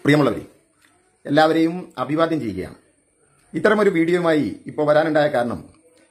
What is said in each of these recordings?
പ്രിയമുള്ളവരെ, എല്ലാവരെയും അഭിവാദ്യം ചെയ്യുകയാണ്. ഇത്തരമൊരു വീഡിയോയുമായി ഇപ്പോൾ വരാനുണ്ടായ കാരണം,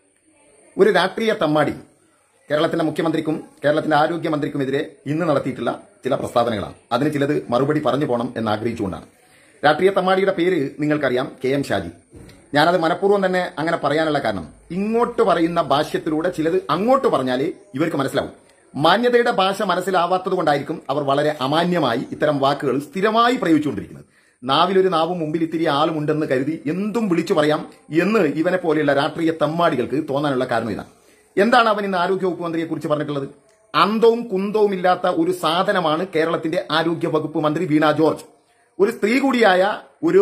ഒരു രാഷ്ട്രീയ തമ്മാടി കേരളത്തിന്റെ മുഖ്യമന്ത്രിക്കും കേരളത്തിന്റെ ആരോഗ്യമന്ത്രിക്കുമെതിരെ ഇന്ന് നടത്തിയിട്ടുള്ള ചില പ്രസ്താവനകളാണ്. അതിന് ചിലത് മറുപടി പറഞ്ഞു പോകണം എന്ന് ആഗ്രഹിച്ചുകൊണ്ടാണ്. രാഷ്ട്രീയ തമ്മാടിയുടെ പേര് നിങ്ങൾക്കറിയാം, K M ഷാജി. ഞാനത് മനഃപൂർവ്വം തന്നെ അങ്ങനെ പറയാനുള്ള കാരണം, ഇങ്ങോട്ട് പറയുന്ന ഭാഷ്യത്തിലൂടെ ചിലത് അങ്ങോട്ട് പറഞ്ഞാലേ ഇവർക്ക് മനസ്സിലാവും. മാന്യതയുടെ ഭാഷ മനസ്സിലാവാത്തത് കൊണ്ടായിരിക്കും അവർ വളരെ അമാന്യമായി ഇത്തരം വാക്കുകൾ സ്ഥിരമായി പ്രയോഗിച്ചുകൊണ്ടിരിക്കുന്നത്. നാവിലൊരു നാവും മുമ്പിൽ ഇത്തിരി ആളുമുണ്ടെന്ന് കരുതി എന്തും വിളിച്ചു പറയാം എന്ന് ഇവനെ പോലെയുള്ള രാഷ്ട്രീയ തമ്മാടികൾക്ക് തോന്നാനുള്ള കാരണം ഇതാണ്. എന്താണ് അവൻ ഇന്ന് ആരോഗ്യവകുപ്പ് മന്ത്രിയെ കുറിച്ച് പറഞ്ഞിട്ടുള്ളത്? അന്തവും കുന്തവും ഇല്ലാത്ത ഒരു സാധനമാണ് കേരളത്തിന്റെ ആരോഗ്യ വകുപ്പ് മന്ത്രി വീണ ജോർജ്. ഒരു സ്ത്രീ കൂടിയായ ഒരു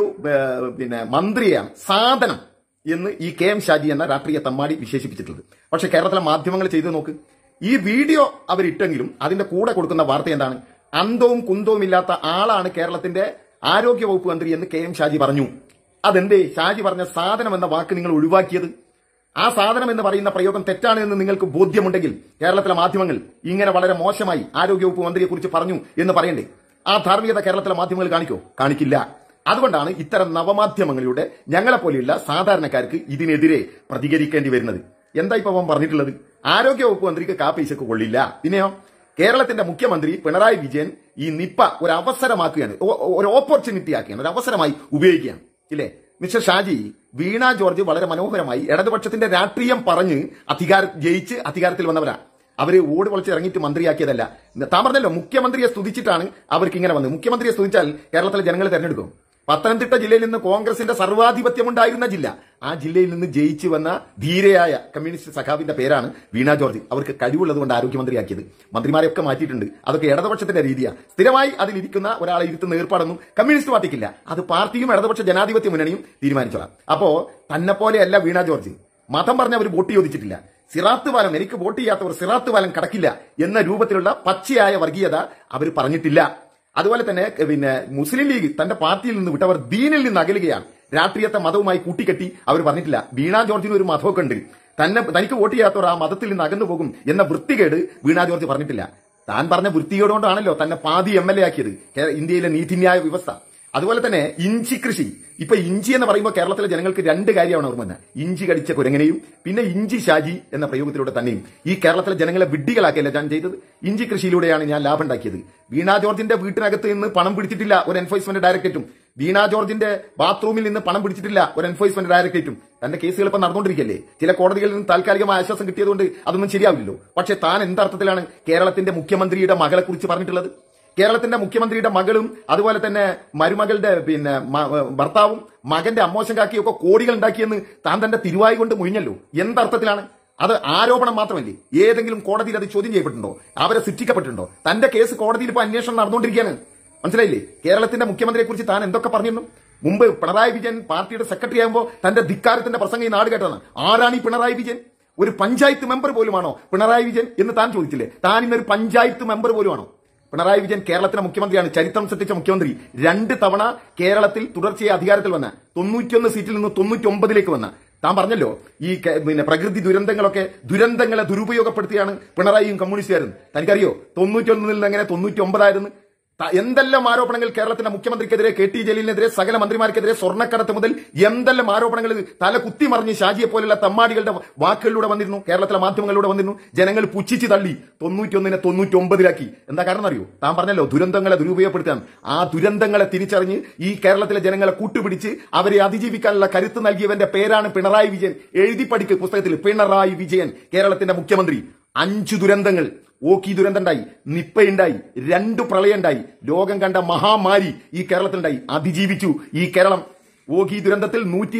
മന്ത്രിയാണ് സാധനം എന്ന് ഈ K M ഷാജി എന്ന രാഷ്ട്രീയ തമ്മാടി വിശേഷിപ്പിച്ചിട്ടുള്ളത്. പക്ഷെ കേരളത്തിലെ മാധ്യമങ്ങൾ ചെയ്തു നോക്ക്, ഈ വീഡിയോ അവരിട്ടെങ്കിലും അതിന്റെ കൂടെ കൊടുക്കുന്ന വാർത്ത എന്താണ്? അന്തവും കുന്തവും ഇല്ലാത്ത ആളാണ് കേരളത്തിന്റെ ആരോഗ്യ വകുപ്പ് മന്ത്രി എന്ന് K M ഷാജി പറഞ്ഞു. അതെന്തേ ഷാജി പറഞ്ഞ സാധനം എന്ന വാക്ക് നിങ്ങൾ ഒഴിവാക്കിയത്? ആ സാധനം എന്ന് പറയുന്ന പ്രയോഗം തെറ്റാണ് എന്ന് നിങ്ങൾക്ക് ബോധ്യമുണ്ടെങ്കിൽ കേരളത്തിലെ മാധ്യമങ്ങൾ ഇങ്ങനെ വളരെ മോശമായി ആരോഗ്യവകുപ്പ് മന്ത്രിയെ കുറിച്ച് പറഞ്ഞു എന്ന് പറയണ്ടേ? ആ ധാർമ്മികത കേരളത്തിലെ മാധ്യമങ്ങൾ കാണിക്കില്ല. അതുകൊണ്ടാണ് ഇത്തരം നവമാധ്യമങ്ങളിലൂടെ ഞങ്ങളെപ്പോലെയുള്ള സാധാരണക്കാർക്ക് ഇതിനെതിരെ പ്രതികരിക്കേണ്ടി വരുന്നത്. എന്താ ഇപ്പൊ അവൻ പറഞ്ഞിട്ടുള്ളത്? ആരോഗ്യവകുപ്പ് മന്ത്രിക്ക് കാപ്പീശക്ക് കൊള്ളില്ല. പിന്നെയോ, കേരളത്തിന്റെ മുഖ്യമന്ത്രി പിണറായി വിജയൻ ഈ നിപ്പ ഒരു അവസരമാക്കുകയാണ്, ഒരു ഓപ്പർച്യൂണിറ്റി ആക്കുകയാണ്, ഒരു അവസരമായി ഉപയോഗിക്കുകയാണ്. ഇല്ലേ മിസ്റ്റർ ഷാജി? വീണ ജോർജ് വളരെ മനോഹരമായി ഇടതുപക്ഷത്തിന്റെ രാഷ്ട്രീയം പറഞ്ഞ് ജയിച്ച് അധികാരത്തിൽ വന്നവരാ. അവര് ഓട് പൊളിച്ച് ഇറങ്ങിയിട്ട് മന്ത്രിയാക്കിയതല്ല. താൻ പറഞ്ഞല്ലോ, മുഖ്യമന്ത്രിയെ സ്തുതിച്ചിട്ടാണ് അവർക്ക് ഇങ്ങനെ വന്നത്. മുഖ്യമന്ത്രിയെ സ്തുതിച്ചാൽ കേരളത്തിലെ ജനങ്ങൾ തെരഞ്ഞെടുക്കും. പത്തനംതിട്ട ജില്ലയിൽ നിന്ന് കോൺഗ്രസിന്റെ സർവാധിപത്യം ഉണ്ടായിരുന്ന ജില്ല, ആ ജില്ലയിൽ നിന്ന് ജയിച്ചു വന്ന ധീരയായ കമ്മ്യൂണിസ്റ്റ് സഖാവിന്റെ പേരാണ് വീണ ജോർജ്. അവർക്ക് കഴിവുള്ളത് കൊണ്ട് ആരോഗ്യമന്ത്രിയാക്കിയത്. മന്ത്രിമാരെയൊക്കെ മാറ്റിയിട്ടുണ്ട്. അതൊക്കെ ഇടതുപക്ഷത്തിന്റെ രീതിയാണ്. സ്ഥിരമായി അതിലിരിക്കുന്ന ഒരാളെ ഇരുത്തുന്ന ഏർപ്പാടൊന്നും കമ്മ്യൂണിസ്റ്റ് പാർട്ടിക്കില്ല. അത് പാർട്ടിയും ഇടതുപക്ഷ ജനാധിപത്യ മുന്നണിയും തീരുമാനിച്ചോളാം. അപ്പോ തന്നെ പോലെയല്ല വീണ ജോർജ്. മതം പറഞ്ഞ അവർ വോട്ട് ചോദിച്ചിട്ടില്ല. സിറാത്ത് പാലം, എനിക്ക് വോട്ട് ചെയ്യാത്തവർ സിറാത്ത് പാലം കടക്കില്ല എന്ന രൂപത്തിലുള്ള പച്ചയായ വർഗീയത അവർ പറഞ്ഞിട്ടില്ല. അതുപോലെ തന്നെ മുസ്ലിം ലീഗ് തന്റെ പാർട്ടിയിൽ നിന്ന് വിട്ടവർ ദീനിൽ നിന്ന് അകലുകയാണ്, രാഷ്ട്രീയത്തെ മതവുമായി കൂട്ടിക്കെട്ടി അവർ പറഞ്ഞിട്ടില്ല. വീണ ജോർജിന് ഒരു മതമൊക്കെ ഉണ്ട്, തനിക്ക് വോട്ട് ചെയ്യാത്തവർ ആ മതത്തിൽ നിന്ന് അകന്നു പോകും എന്ന വൃത്തികേട് വീണ ജോർജ് പറഞ്ഞിട്ടില്ല. താൻ പറഞ്ഞ വൃത്തികേടുകൊണ്ടാണല്ലോ തന്നെ പാതി MLA ആക്കിയത് ഇന്ത്യയിലെ നീതിന്യായ വ്യവസ്ഥ. അതുപോലെ തന്നെ ഇഞ്ചി കൃഷി. ഇപ്പൊ ഇഞ്ചി എന്ന് പറയുമ്പോൾ കേരളത്തിലെ ജനങ്ങൾക്ക് രണ്ട് കാര്യമാണ് ഓർമ്മ വന്നത്: ഇഞ്ചി കടിച്ച കുരങ്ങനെയും പിന്നെ ഇഞ്ചി ഷാജി എന്ന പ്രയോഗത്തിലൂടെ തന്നെയും. ഈ കേരളത്തിലെ ജനങ്ങളെ വിഡ്ഢികളാക്കിയല്ല ഞാൻ ചെയ്തത്. ഇഞ്ചി കൃഷിയിലൂടെയാണ് ഞാൻ ലാഭം ഉണ്ടാക്കിയത്. വീണ ജോർജിന്റെ വീട്ടിനകത്ത് നിന്ന് പണം പിടിച്ചിട്ടില്ല ഒരു എൻഫോഴ്സ്മെന്റ് ഡയറക്ടറേറ്റും. വീണ ജോർജിന്റെ ബാത്റൂമിൽ നിന്ന് പണം പിടിച്ചിട്ടില്ല ഒരു എൻഫോഴ്സ്മെന്റ് ഡയറക്ടറേറ്റും. തന്റെ കേസുകൾ ഇപ്പം നടന്നുകൊണ്ടിരിക്കല്ലേ. ചില കോടതികളിൽ നിന്ന് താൽക്കാലികമായ ആശ്വാസം കിട്ടിയതുകൊണ്ട് അതൊന്നും ശരിയാവില്ലല്ലോ. പക്ഷെ താൻ എന്തർത്ഥത്തിലാണ് കേരളത്തിന്റെ മുഖ്യമന്ത്രിയുടെ മകളെ കുറിച്ച് പറഞ്ഞിട്ടുള്ളത്? കേരളത്തിന്റെ മുഖ്യമന്ത്രിയുടെ മകളും അതുപോലെ തന്നെ മരുമകളുടെ ഭർത്താവും മകന്റെ അമ്മോശം കാക്കിയൊക്കെ കോടികൾ ഉണ്ടാക്കിയെന്ന് താൻ തന്റെ തിരുവായി കൊണ്ട് മുഴിഞ്ഞല്ലോ. എന്തർത്ഥത്തിലാണ്? അത് ആരോപണം മാത്രമല്ലേ? ഏതെങ്കിലും കോടതിയിൽ അത് ചോദ്യം ചെയ്യപ്പെട്ടിട്ടുണ്ടോ? അവരെ ശിക്ഷിക്കപ്പെട്ടിട്ടുണ്ടോ? തന്റെ കേസ് കോടതിയിൽ ഇപ്പോൾ അന്വേഷണം നടന്നുകൊണ്ടിരിക്കുകയാണ്. മനസ്സിലായില്ലേ? കേരളത്തിന്റെ മുഖ്യമന്ത്രിയെ കുറിച്ച് താൻ എന്തൊക്കെ പറഞ്ഞിരുന്നു? മുമ്പ് പിണറായി വിജയൻ പാർട്ടിയുടെ സെക്രട്ടറി ആകുമ്പോൾ തന്റെ ധിക്കാരത്തിന്റെ പ്രസംഗം ഈ നാട് കേട്ടതാണ്. ആരാണ് ഈ പിണറായി വിജയൻ? ഒരു പഞ്ചായത്ത് മെമ്പർ പോലുമാണോ പിണറായി വിജയൻ എന്ന് താൻ ചോദിച്ചില്ലേ? താൻ ഇന്നൊരു പഞ്ചായത്ത് മെമ്പർ പോലുമാണോ? പിണറായി വിജയൻ കേരളത്തിലെ മുഖ്യമന്ത്രിയാണ്, ചരിത്രം സൃഷ്ടിച്ച മുഖ്യമന്ത്രി. 2 തവണ കേരളത്തിൽ തുടർച്ചയായി അധികാരത്തിൽ വന്ന 91 സീറ്റിൽ നിന്ന് 99ലേക്ക് വന്ന താൻ പറഞ്ഞല്ലോ, ഈ പ്രകൃതി ദുരന്തങ്ങളെ ദുരുപയോഗപ്പെടുത്തിയാണ് പിണറായിയും കമ്മ്യൂണിസ്റ്റുകാരും. തനിക്കറിയോ 91 നിന്ന് എങ്ങനെ 99 എന്തെല്ലാം ആരോപണങ്ങൾ കേരളത്തിന്റെ മുഖ്യമന്ത്രിക്കെതിരെ, KT ജലീലിനെതിരെ, സകല മന്ത്രിമാർക്കെതിരെ, സ്വർണ്ണക്കടത്ത് മുതൽ എന്തെല്ലാം ആരോപണങ്ങൾ തല കുത്തിമറിഞ്ഞ് ഷാജിയെ പോലുള്ള തമ്മാടികളുടെ വാക്കുകളിലൂടെ വന്നിരുന്നു, കേരളത്തിലെ മാധ്യമങ്ങളിലൂടെ വന്നിരുന്നു. ജനങ്ങൾ പുച്ഛിച്ച് തള്ളി 91നെ 99 എന്താ കാരണം അറിയോ? താൻ പറഞ്ഞല്ലോ ദുരന്തങ്ങളെ ദുരുപയോഗപ്പെടുത്താൻ. ആ ദുരന്തങ്ങളെ തിരിച്ചറിഞ്ഞ് ഈ കേരളത്തിലെ ജനങ്ങളെ കൂട്ടുപിടിച്ച് അവരെ അതിജീവിക്കാനുള്ള കരുത്ത് നൽകിയവന്റെ പേരാണ് പിണറായി വിജയൻ. എഴുതി പഠിക്ക് പുസ്തകത്തിൽ, പിണറായി വിജയൻ കേരളത്തിന്റെ മുഖ്യമന്ത്രി. 5 ദുരന്തങ്ങൾ. ഓക്കി ദുരന്തമുണ്ടായി, നിപ്പയുണ്ടായി, 2 പ്രളയമുണ്ടായി, ലോകം കണ്ട മഹാമാരി ഈ കേരളത്തിലുണ്ടായി. അതിജീവിച്ചു ഈ കേരളം. ഓഖി ദുരന്തത്തിൽ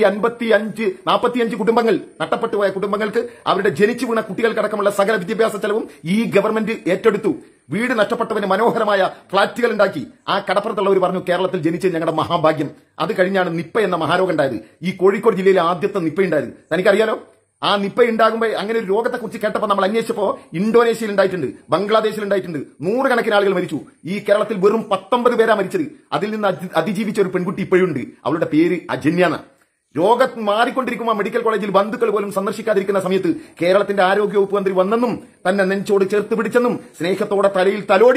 145 കുടുംബങ്ങൾ, നഷ്ടപ്പെട്ടു പോയ കുടുംബങ്ങൾക്ക് അവരുടെ ജനിച്ചു വീണ കുട്ടികൾക്കടക്കമുള്ള സകല വിദ്യാഭ്യാസ ചെലവും ഈ ഗവൺമെന്റ് ഏറ്റെടുത്തു. വീട് നഷ്ടപ്പെട്ടവന് മനോഹരമായ ഫ്ളാറ്റുകൾ ഉണ്ടാക്കി. ആ കടപ്പുറത്തുള്ളവർ പറഞ്ഞു കേരളത്തിൽ ജനിച്ച് ഞങ്ങളുടെ മഹാഭാഗ്യം. അത് കഴിഞ്ഞാണ് നിപ്പ എന്ന മഹാരോഗം ഉണ്ടായത്. ഈ കോഴിക്കോട് ജില്ലയിലെ ആദ്യത്തെ നിപ്പ ഉണ്ടായത്. തനിക്കറിയാലോ? ആ നിപ്പ ഉണ്ടാകുമ്പോൾ അങ്ങനെ ഒരു രോഗത്തെ കുറിച്ച് കേട്ടപ്പോൾ നമ്മൾ അന്വേഷിച്ചപ്പോൾ ഇന്തോനേഷ്യയിൽ ഉണ്ടായിട്ടുണ്ട്, ബംഗ്ലാദേശിൽ ഉണ്ടായിട്ടുണ്ട്, 100 കണക്കിന് ആളുകൾ മരിച്ചു. ഈ കേരളത്തിൽ വെറും 19 പേരാ മരിച്ചത്. അതിൽ നിന്ന് അതിജീവിച്ച ഒരു പെൺകുട്ടി ഇപ്പോഴുണ്ട്. അവളുടെ പേര് അജന്യാണ്. രോഗം മാറിക്കൊണ്ടിരിക്കുമ്പോൾ മെഡിക്കൽ കോളേജിൽ ബന്ധുക്കൾ പോലും സന്ദർശിക്കാതിരിക്കുന്ന സമയത്ത് കേരളത്തിന്റെ ആരോഗ്യവകുപ്പ് മന്ത്രി വന്നെന്നും തന്നെ നെഞ്ചോട് ചേർത്ത് പിടിച്ചെന്നും സ്നേഹത്തോടെ തലയിൽ തലോടിയെന്നും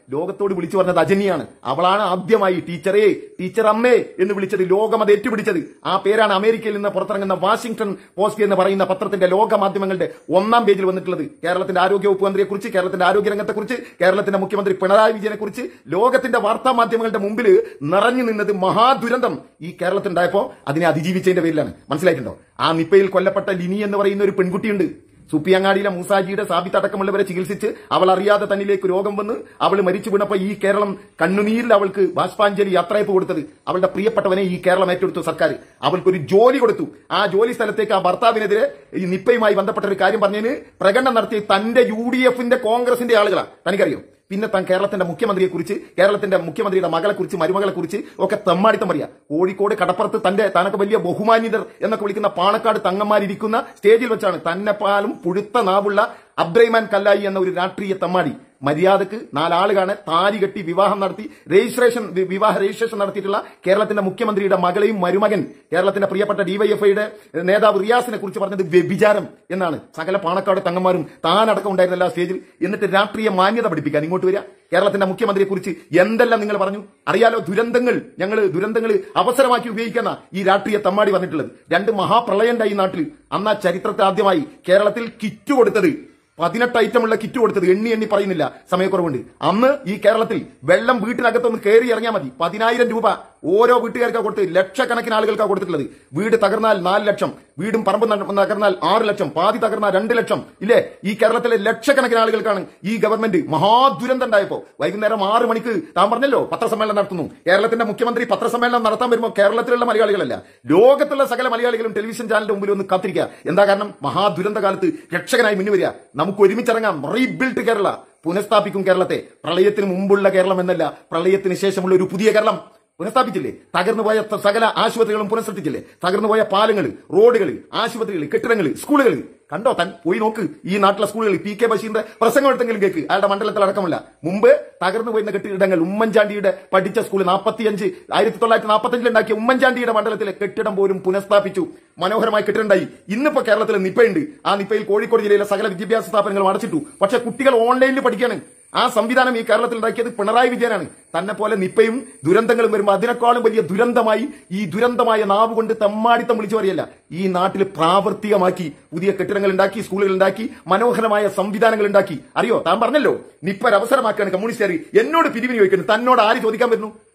ലോകത്തോട് വിളിച്ചു പറഞ്ഞത് അജനിയാണ്. അവളാണ് ആദ്യമായി ടീച്ചറേ, ടീച്ചർ അമ്മേ എന്ന് വിളിച്ചത്. ലോകം അത് ഏറ്റുപിടിച്ചത്. ആ പേരാണ് അമേരിക്കയിൽ നിന്ന് പുറത്തിറങ്ങുന്ന വാഷിംഗ്ടൺ പോസ്റ്റ് എന്ന് പറയുന്ന പത്രത്തിന്റെ ലോക മാധ്യമങ്ങളുടെ 1-ാം പേജിൽ വന്നിട്ടുള്ളത്. കേരളത്തിന്റെ ആരോഗ്യവകുപ്പ് മന്ത്രിയെക്കുറിച്ച്, കേരളത്തിന്റെ ആരോഗ്യരംഗത്തെക്കുറിച്ച്, കേരളത്തിന്റെ മുഖ്യമന്ത്രി പിണറായി വിജയനെക്കുറിച്ച് ലോകത്തിന്റെ വാർത്താ മാധ്യമങ്ങളുടെ മുമ്പിൽ നിറഞ്ഞു നിന്നത് മഹാദുരന്തം ഈ കേരളത്തിലുണ്ടായപ്പോ അതിനെ അതിജീവിച്ചതിന്റെ പേരിലാണ്. മനസ്സിലായിട്ടുണ്ടോ? ആ നിപ്പയിൽ കൊല്ലപ്പെട്ട ലിനി എന്ന് പറയുന്ന ഒരു പെൺകുട്ടിയുണ്ട്. സുപ്പിയങ്ങാടിയിലെ മൂസാജിയുടെ സാബിത്ത് അടക്കമുള്ളവരെ ചികിത്സിച്ച് അവൾ അറിയാതെ തന്നിലേക്ക് രോഗം വന്ന് അവൾ മരിച്ചു വീണപ്പോ ഈ കേരളം കണ്ണുനീരിൽ അവൾക്ക് ബാഷ്പാഞ്ജലി യാത്രയപ്പ് കൊടുത്തത് അവളുടെ പ്രിയപ്പെട്ടവനെ ഈ കേരളം ഏറ്റെടുത്തു. സർക്കാർ അവൾക്കൊരു ജോലി കൊടുത്തു. ആ ജോലി സ്ഥലത്തേക്ക് ആ ഭർത്താവിനെതിരെ ഈ നിപ്പയുമായി ബന്ധപ്പെട്ട ഒരു കാര്യം പറഞ്ഞതിന് പ്രകടനം നടത്തി തന്റെ UDFന്റെ കോൺഗ്രസിന്റെ ആളുകളാണ്. തനിക്കറിയോ? പിന്നെ താൻ കേരളത്തിന്റെ മുഖ്യമന്ത്രിയെക്കുറിച്ച്, കേരളത്തിന്റെ മുഖ്യമന്ത്രിയുടെ മകളെക്കുറിച്ച്, മരുമകളെക്കുറിച്ച് ഒക്കെ തെമ്മാടിത്തം പറയാ. കോഴിക്കോട് കടപ്പുറത്ത് താനൊക്കെ വലിയ ബഹുമാന്യതർ എന്നൊക്കെ വിളിക്കുന്ന പാണക്കാട് തങ്ങന്മാരിരിക്കുന്ന സ്റ്റേജിൽ വെച്ചാണ് തന്നെപ്പാലും പുഴുത്ത നാവുള്ള അബ്ദുറഹ്മാൻ കല്ലായി എന്ന ഒരു രാഷ്ട്രീയ തമ്മാടി മര്യാദക്ക് 4 ആളുകളാണ് താലി കെട്ടി വിവാഹം നടത്തി വിവാഹ രജിസ്ട്രേഷൻ നടത്തിയിട്ടുള്ള കേരളത്തിന്റെ മുഖ്യമന്ത്രിയുടെ മകളെയും മരുമകൻ കേരളത്തിന്റെ പ്രിയപ്പെട്ട ഡിവൈഎഫ്ഐയുടെ നേതാവ് റിയാസിനെ കുറിച്ച് പറഞ്ഞത് വ്യഭിചാരം എന്നാണ്. സകല പാണക്കാട് തങ്ങന്മാരും താനടക്കം ഉണ്ടായിരുന്നല്ല സ്റ്റേജിൽ. എന്നിട്ട് രാഷ്ട്രീയ മാന്യത പഠിപ്പിക്കാൻ ഇങ്ങോട്ട് വരിക. കേരളത്തിന്റെ മുഖ്യമന്ത്രിയെ കുറിച്ച് എന്തെല്ലാം നിങ്ങൾ പറഞ്ഞു അറിയാലോ. ദുരന്തങ്ങൾ അവസരമാക്കി ഉപയോഗിക്കുന്ന ഈ രാഷ്ട്രീയ തമ്മാടി പറഞ്ഞിട്ടുള്ളത്. 2 മഹാപ്രളയം ഉണ്ടായി നാട്ടിൽ. അന്ന് ആ ചരിത്രത്തെ ആദ്യമായി കേരളത്തിൽ കിറ്റ് കൊടുത്തത് 18 ഐറ്റമുള്ള കിറ്റ് കൊടുത്തത് എണ്ണി പറയുന്നില്ല, സമയക്കുറവുണ്ട്. അന്ന് ഈ കേരളത്തിൽ വെള്ളം വീട്ടിനകത്തൊന്ന് കയറി ഇറങ്ങിയാൽ മതി 10,000 രൂപ ഓരോ വീട്ടുകാർക്കാണ് കൊടുത്ത്. ലക്ഷക്കണക്കിന് ആളുകൾക്കാണ് കൊടുത്തിട്ടുള്ളത്. വീട് തകർന്നാൽ 4 ലക്ഷം, വീടും പറമ്പും തകർന്നാൽ 6 ലക്ഷം, പാതി തകർന്നാൽ 2 ലക്ഷം. ഇല്ലേ? ഈ കേരളത്തിലെ ലക്ഷക്കണക്കിന് ആളുകൾക്കാണ് ഈ ഗവൺമെന്റ് മഹാദുരന്തം ഉണ്ടായപ്പോ വൈകുന്നേരം 6 മണിക്ക് താൻ പറഞ്ഞല്ലോ പത്രസമ്മേളനം നടത്തുന്നു. കേരളത്തിന്റെ മുഖ്യമന്ത്രി പത്രസമ്മേളനം നടത്താൻ വരുമ്പോൾ കേരളത്തിലുള്ള മലയാളികളല്ല, ലോകത്തുള്ള സകല മലയാളികളും ടെലിവിഷൻ ചാനലിന്റെ മുമ്പിൽ ഒന്ന് കാത്തിരിക്കുക. എന്താ കാരണം? മഹാദുരന്ത കാലത്ത് രക്ഷകനായി മുന്നു വരിക. നമുക്ക് ഒരുമിച്ചിറങ്ങാം. റീബിൽഡ് കേരള, പുനഃസ്ഥാപിക്കും കേരളത്തെ. പ്രളയത്തിന് മുമ്പുള്ള കേരളം എന്നല്ല, പ്രളയത്തിന് ശേഷമുള്ള ഒരു പുതിയ കേരളം പുനഃസ്ഥാപിച്ചില്ലേ? തകർന്നുപോയ സകല ആശുപത്രികളും പുനഃസൃഷ്ടിച്ചില്ലേ? തകർന്നുപോയ പാലങ്ങൾ, റോഡുകൾ, ആശുപത്രികൾ, കെട്ടിടങ്ങൾ, സ്കൂളുകൾ കണ്ടോ? താൻ പോയി നോക്ക്. ഈ നാട്ടിലെ സ്കൂളുകൾ PK ബഷീറിന്റെ പ്രസംഗം എടുത്തെങ്കിലും കേൾക്ക്. അയാളുടെ മണ്ഡലത്തിൽ അടക്കമല്ല. മുമ്പ് തകർന്നു പോയിരുന്ന കെട്ടിടങ്ങൾ, ഉമ്മൻചാണ്ടിയുടെ പഠിച്ച സ്കൂൾ 1945 ഉണ്ടാക്കിയ ഉമ്മൻചാണ്ടിയുടെ മണ്ഡലത്തിലെ കെട്ടിടം പോലും പുനഃസ്ഥാപിച്ചു. മനോഹരമായ കെട്ടിടമുണ്ടായി. ഇന്നിപ്പോ കേരളത്തിൽ നിപ്പയുണ്ട്. ആ നിപ്പയിൽ കോഴിക്കോട് ജില്ലയിലെ സകല വിദ്യാഭ്യാസ സ്ഥാപനങ്ങളും അടച്ചിട്ടു. പക്ഷെ കുട്ടികൾ ഓൺലൈനിൽ പഠിക്കാണ്. ആ സംവിധാനം ഈ കേരളത്തിൽ ഉണ്ടാക്കിയത് പിണറായി വിജയനാണ്. തന്നെ പോലെ നിപ്പയും ദുരന്തങ്ങളും വരുമ്പോൾ അതിനേക്കാളും വലിയ ദുരന്തമായി ഈ ദുരന്തമായ നാവ് കൊണ്ട് തെമ്മാടിത്തം വിളിച്ചു പറയല്ല, ഈ നാട്ടിൽ പ്രാവർത്തികമാക്കി പുതിയ കെട്ടിടങ്ങൾ ഉണ്ടാക്കി, സ്കൂളുകൾ ഉണ്ടാക്കി, മനോഹരമായ സംവിധാനങ്ങൾ ഉണ്ടാക്കി. അറിയോ? താൻ പറഞ്ഞല്ലോ നിപ്പ ഒരു അവസരമാക്കാണ് കമ്മ്യൂണിസ്റ്റുകാർ. എന്നോട് പിരിവിന് ചോദിക്കുന്നു. തന്നോട് ആര് ചോദിക്കാൻ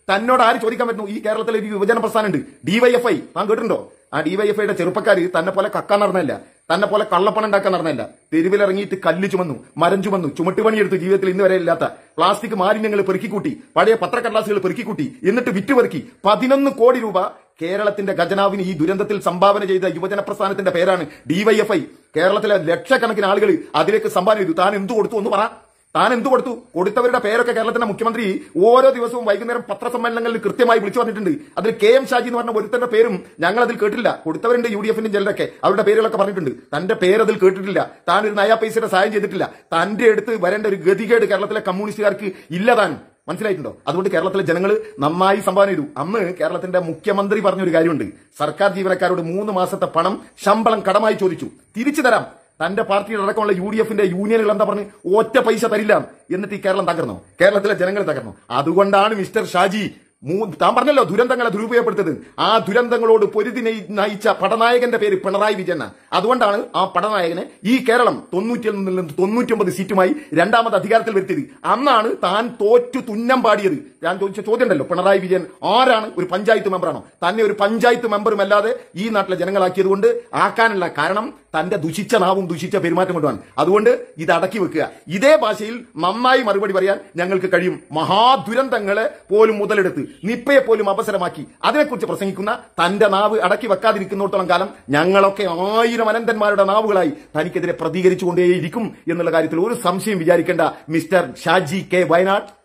വരുന്നു? ഈ കേരളത്തിലെ ഒരു യുവജന പ്രസ്ഥാനമുണ്ട് DYFI. താൻ കേട്ടിട്ടുണ്ടോ? ആ DYFIയുടെ ചെറുപ്പക്കാർ തന്നെ പോലെ കക്കാൻ നടന്നല്ല, തന്നെ പോലെ കള്ളപ്പണം ഉണ്ടാക്കാൻ നടന്നല്ല. തെരുവിലിറങ്ങിയിട്ട് കല്ല് ചുമന്നു, മരം ചുമന്നു, ചുമട്ടുപണിയെടുത്ത് ജീവിതത്തിൽ ഇന്ന് വരെ ഇല്ലാത്ത പ്ലാസ്റ്റിക് മാലിന്യങ്ങൾ പെറുക്കിക്കൂട്ടി, പഴയ പത്രക്കടലാസുകൾ പെറുക്കിക്കൂട്ടി, എന്നിട്ട് വിറ്റുപെറുക്കി 11 കോടി രൂപ കേരളത്തിന്റെ ഖജനാവിന് ഈ ദുരന്തത്തിൽ സംഭാവന ചെയ്ത യുവജന പ്രസ്ഥാനത്തിന്റെ പേരാണ് DYFI. കേരളത്തിലെ ലക്ഷക്കണക്കിന് ആളുകൾ അതിലേക്ക് സംഭാവന ചെയ്തു. താൻ എന്തു കൊടുത്തു എന്ന് പറ. താൻ എന്തു കൊടുത്തു? കൊടുത്തവരുടെ പേരൊക്കെ കേരളത്തിന്റെ മുഖ്യമന്ത്രി ഓരോ ദിവസവും വൈകുന്നേരം പത്രസമ്മേളനങ്ങളിൽ കൃത്യമായി വിളിച്ചു പറഞ്ഞിട്ടുണ്ട്. അതിൽ K M ഷാജി എന്ന് പറഞ്ഞ ഒരുത്തന്റെ പേരും ഞങ്ങൾ അതിൽ കേട്ടില്ല. കൊടുത്തവരുണ്ട് UDFന്റെ ചിലരൊക്കെ, അവരുടെ പേരുകളൊക്കെ പറഞ്ഞിട്ടുണ്ട്. തന്റെ പേര് അതിൽ കേട്ടിട്ടില്ല. താൻ ഒരു നയാ പൈസയുടെ സഹായം ചെയ്തിട്ടില്ല. തന്റെ അടുത്ത് വരേണ്ട ഒരു ഗതികേട് കേരളത്തിലെ കമ്മ്യൂണിസ്റ്റുകാർക്ക് ഇല്ല. താൻ മനസ്സിലായിട്ടുണ്ടോ? അതുകൊണ്ട് കേരളത്തിലെ ജനങ്ങൾ നന്നായി സംഭാവന ചെയ്തു. അന്ന് കേരളത്തിന്റെ മുഖ്യമന്ത്രി പറഞ്ഞൊരു കാര്യമുണ്ട്. സർക്കാർ ജീവനക്കാരോട് 3 മാസത്തെ പണം ശമ്പളം കടമായി ചോദിച്ചു. തിരിച്ചു തരാം. തന്റെ പാർട്ടിയുടെ അടക്കമുള്ള UDFന്റെ യൂണിയനുകൾ എന്താ പറഞ്ഞു? ഒറ്റ പൈസ തരില്ല. എന്നിട്ട് ഈ കേരളം തകർന്നോ? കേരളത്തിലെ ജനങ്ങൾ തകർന്നോ? അതുകൊണ്ടാണ് മിസ്റ്റർ ഷാജി താൻ പറഞ്ഞല്ലോ ദുരന്തങ്ങളെ ദുരുപയോഗപ്പെടുത്തത്. ആ ദുരന്തങ്ങളോട് പൊരുതി നയിച്ച പടനായകന്റെ പേര് പിണറായി വിജയൻ. അതുകൊണ്ടാണ് ആ പടനായകനെ ഈ കേരളം 90 നിന്ന് 99 സീറ്റുമായി 2ാമത് അധികാരത്തിൽ വരുത്തിയത്. അന്നാണ് താൻ തോറ്റു തുന്നം പാടിയത്. ഞാൻ ചോദിച്ച ചോദ്യം ഉണ്ടല്ലോ, പിണറായി വിജയൻ ആരാണ്? ഒരു പഞ്ചായത്ത് മെമ്പറാണോ? തന്നെ ഒരു പഞ്ചായത്ത് മെമ്പറും അല്ലാതെ ഈ നാട്ടിലെ ജനങ്ങളാക്കിയത് കൊണ്ട് ആക്കാനുള്ള കാരണം തന്റെ ദുഷിച്ച നാവും ദുഷിച്ച പെരുമാറ്റം കൊണ്ടുമാണ്. അതുകൊണ്ട് ഇത് അടക്കി വെക്കുക. ഇതേ ഭാഷയിൽ നന്നായി മറുപടി പറയാൻ ഞങ്ങൾക്ക് കഴിയും. മഹാദുരന്തങ്ങളെ പോലും മുതലെടുത്ത് നിപ്പയെ പോലും അവസരമാക്കി അതിനെക്കുറിച്ച് പ്രസംഗിക്കുന്ന തന്റെ നാവ് അടക്കി വെക്കാതിരിക്കുന്നിടത്തോളം കാലം ഞങ്ങളൊക്കെ 1000 അനന്തന്മാരുടെ നാവുകളായി തനിക്കെതിരെ പ്രതികരിച്ചുകൊണ്ടേയിരിക്കും എന്നുള്ള കാര്യത്തിൽ ഒരു സംശയം വിചാരിക്കേണ്ട മിസ്റ്റർ ഷാജി K വയനാട്.